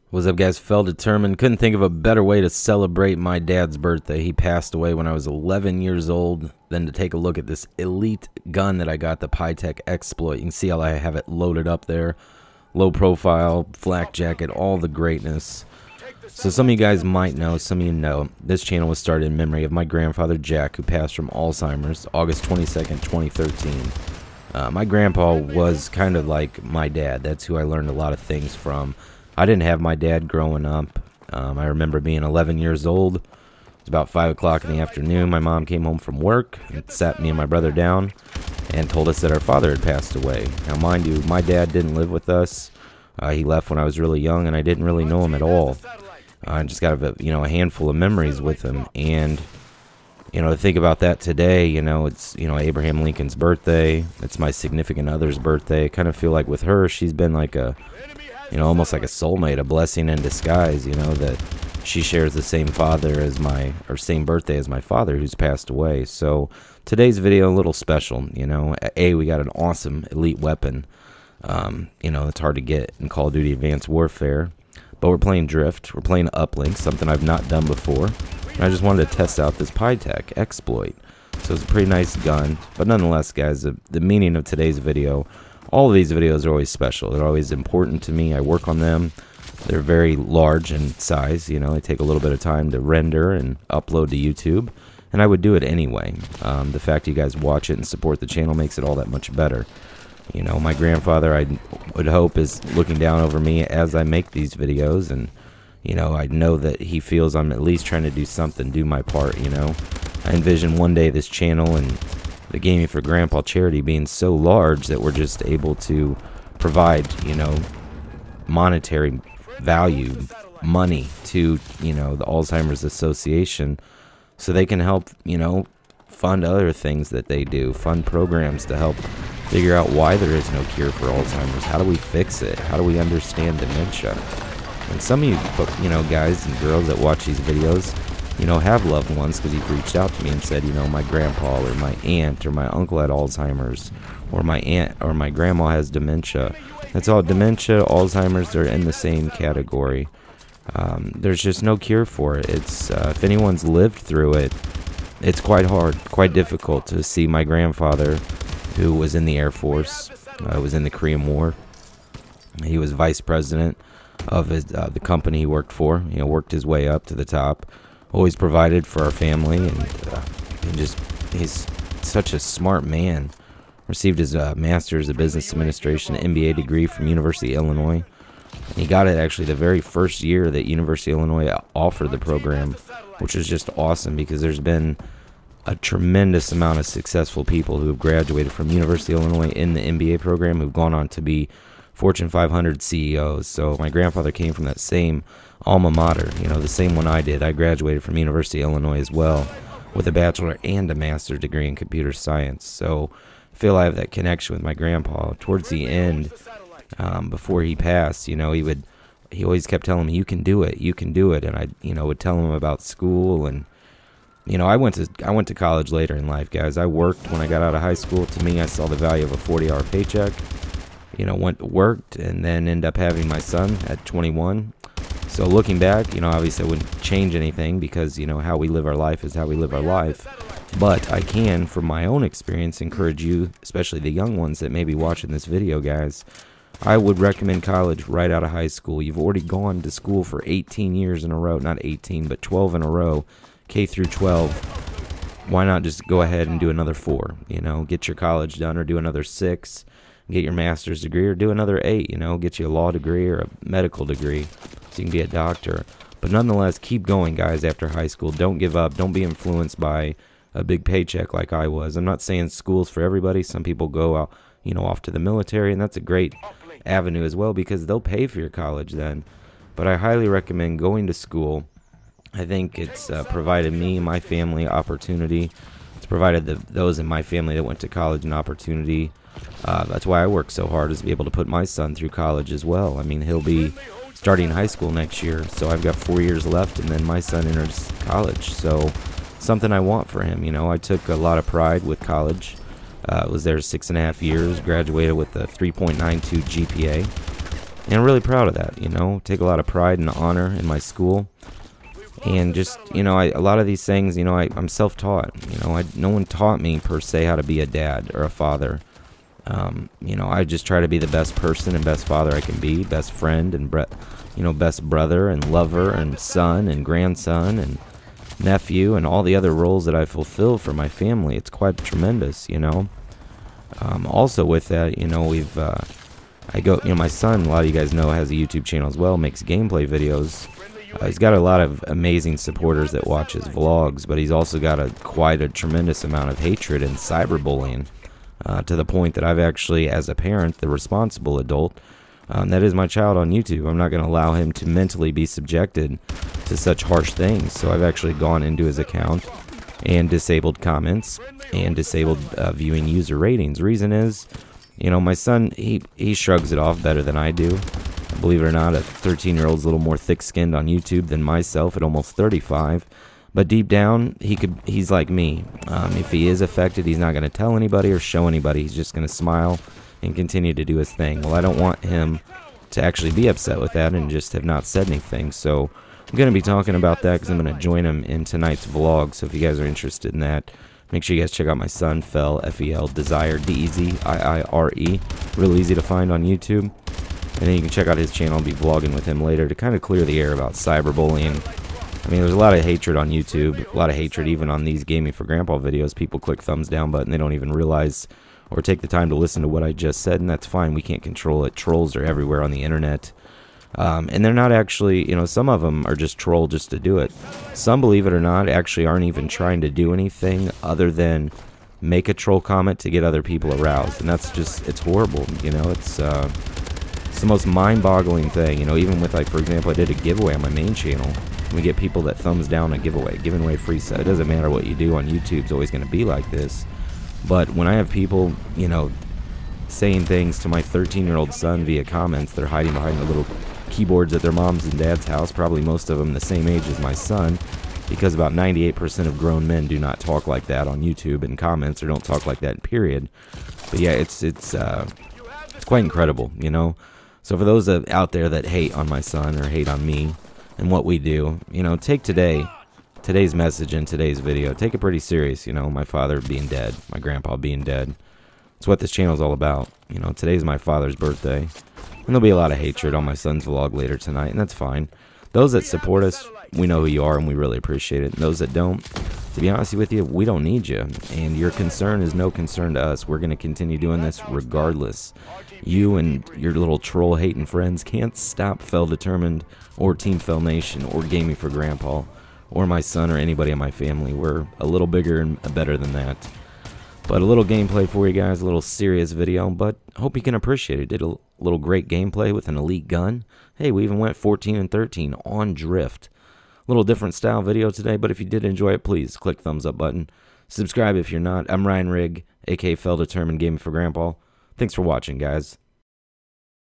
What's up, guys? Fell determined. Couldn't think of a better way to celebrate my dad's birthday. He passed away when I was 11 years old. Than to take a look at this elite gun that I got, the Pytech Exploit. You can see how I have it loaded up there. Low profile, flak jacket, all the greatness. So some of you guys might know, some of you know, this channel was started in memory of my grandfather Jack, who passed from Alzheimer's August 22nd, 2013. My grandpa was kind of like my dad. That's who I learned a lot of things from. I didn't have my dad growing up. I remember being 11 years old. It was about 5 o'clock in the afternoon. My mom came home from work and sat me and my brother down and told us that our father had passed away. Now, mind you, my dad didn't live with us. He left when I was really young, and I didn't really know him at all. I just got a handful of memories with him. And to think about that today, it's Abraham Lincoln's birthday. It's my significant other's birthday. I kind of feel like with her, she's been like a almost like a soulmate, a blessing in disguise, that she shares the same same birthday as my father, who's passed away. So today's video a little special. We got an awesome elite weapon. It's hard to get in Call of Duty Advanced Warfare, but we're playing Drift. We're playing Uplink, something I've not done before. And I just wanted to test out this Pytech Exploit. So it's a pretty nice gun, but nonetheless, guys, the meaning of today's video. All of these videos are always special. They're always important to me. I work on them. They're very large in size. They take a little bit of time to render and upload to YouTube. And I would do it anyway. The fact you guys watch it and support the channel makes it all that much better. My grandfather, I would hope, is looking down over me as I make these videos. And, I know that he feels I'm at least trying to do something, do my part, I envision one day this channel and the Gaming for Grandpa charity being so large that we're just able to provide, monetary value, money to, the Alzheimer's Association so they can help, fund other things that they do, fund programs to help figure out why there is no cure for Alzheimer's. How do we fix it? How do we understand dementia? And some of you, guys and girls that watch these videos, have loved ones because you've reached out to me and said, my grandpa or my aunt or my uncle had Alzheimer's, or my aunt or my grandma has dementia. That's all. Dementia, Alzheimer's, they're in the same category. There's just no cure for it. It's if anyone's lived through it, it's quite hard, quite difficult to see my grandfather, who was in the Air Force, was in the Korean War. He was vice president of the company he worked for. Worked his way up to the top. Always provided for our family, and he's such a smart man. Received his master's of business administration, MBA degree from University of Illinois. And he got it actually the very first year that University of Illinois offered the program, which is just awesome because there's been a tremendous amount of successful people who have graduated from University of Illinois in the MBA program who've gone on to be Fortune 500 CEOs. So my grandfather came from that same alma mater, the same one I did. I graduated from University of Illinois as well with a bachelor and a master's degree in computer science. So I feel I have that connection with my grandpa. Towards the end, before he passed, he always kept telling me, you can do it, and I would tell him about school. And I went to college later in life, guys. I worked when I got out of high school. To me, I saw the value of a 40-hour paycheck. Worked and then ended up having my son at 21. So looking back, obviously I wouldn't change anything because, how we live our life is how we live our life. But I can, from my own experience, encourage you, especially the young ones that may be watching this video, guys. I would recommend college right out of high school. You've already gone to school for 18 years in a row. Not 18, but 12 in a row. K through 12. Why not just go ahead and do another 4? Get your college done, or do another 6. Get your master's degree, or do another 8, get you a law degree or a medical degree so you can be a doctor. But nonetheless, keep going, guys, after high school. Don't give up. Don't be influenced by a big paycheck like I was. I'm not saying school's for everybody. Some people go out, off to the military, and that's a great avenue as well because they'll pay for your college then. But I highly recommend going to school. I think it's provided me and my family opportunity. It's provided those in my family that went to college an opportunity. That's why I work so hard, is to be able to put my son through college as well. I mean, he'll be starting high school next year, so I've got 4 years left, and then my son enters college. So something I want for him. I took a lot of pride with college. Was there 6.5 years, graduated with a 3.92 GPA. And I'm really proud of that, you know. Take a lot of pride and honor in my school. And just, you know, a lot of these things, you know, I'm self-taught. You know, no one taught me, per se, how to be a dad or a father. You know, I just try to be the best person and best father I can be, best friend and, you know, best brother and lover and son and grandson and nephew and all the other roles that I fulfill for my family. It's quite tremendous, you know. Also with that, you know, you know, my son, a lot of you guys know, has a YouTube channel as well, makes gameplay videos. He's got a lot of amazing supporters that watch his vlogs, but he's also got quite a tremendous amount of hatred and cyberbullying, to the point that I've actually, as a parent, the responsible adult, that is my child on YouTube, I'm not going to allow him to mentally be subjected to such harsh things. So I've actually gone into his account and disabled comments and disabled viewing user ratings. Reason is, you know, my son, he shrugs it off better than I do. Believe it or not, a 13-year-old's a little more thick-skinned on YouTube than myself at almost 35. But deep down, he's like me. If he is affected, he's not going to tell anybody or show anybody. He's just going to smile and continue to do his thing. Well, I don't want him to actually be upset with that and just have not said anything. So I'm going to be talking about that because I'm going to join him in tonight's vlog. So if you guys are interested in that, make sure you guys check out my son, Fel, F-E-L, Desire, D-E-Z-I-I-R-E. Real easy to find on YouTube. And then you can check out his channel. I'll be vlogging with him later to kind of clear the air about cyberbullying. I mean, there's a lot of hatred on YouTube, a lot of hatred even on these Gaming for Grandpa videos. People click thumbs down button. They don't even realize or take the time to listen to what I just said, and that's fine. We can't control it. Trolls are everywhere on the internet. And they're not actually, you know, some of them are just troll just to do it. Some, believe it or not, actually aren't even trying to do anything other than make a troll comment to get other people aroused. And that's just, it's horrible, you know. It's the most mind-boggling thing, you know. Even with, like, for example, I did a giveaway on my main channel. We get people that thumbs down a giveaway, giving away free stuff. It doesn't matter what you do on YouTube, it's always going to be like this. But when I have people, you know, saying things to my 13-year-old son via comments, they're hiding behind the little keyboards at their mom's and dad's house, probably most of them the same age as my son, because about 98% of grown men do not talk like that on YouTube in comments, or don't talk like that, period. But yeah, it's quite incredible, you know. So for those out there that hate on my son or hate on me and what we do, you know, take today's message in today's video, take it pretty serious, you know. My father being dead, my grandpa being dead. It's what this channel is all about. You know, today's my father's birthday. And there'll be a lot of hatred on my son's vlog later tonight, and that's fine. Those that support us, we know who you are, and we really appreciate it. And those that don't, to be honest with you, we don't need you. And your concern is no concern to us. We're going to continue doing this regardless. You and your little troll-hating friends can't stop Fel Determined, or Team Fel Nation, or Gaming for Grandpa, or my son, or anybody in my family. We're a little bigger and better than that. But a little gameplay for you guys, a little serious video, but hope you can appreciate it. Did a little great gameplay with an elite gun. Hey, we even went 14 and 13 on Drift. A little different style video today, but if you did enjoy it, please click thumbs up button. Subscribe if you're not. I'm Ryan Rigg, aka Fel Determined Gaming for Grandpa. Thanks for watching, guys.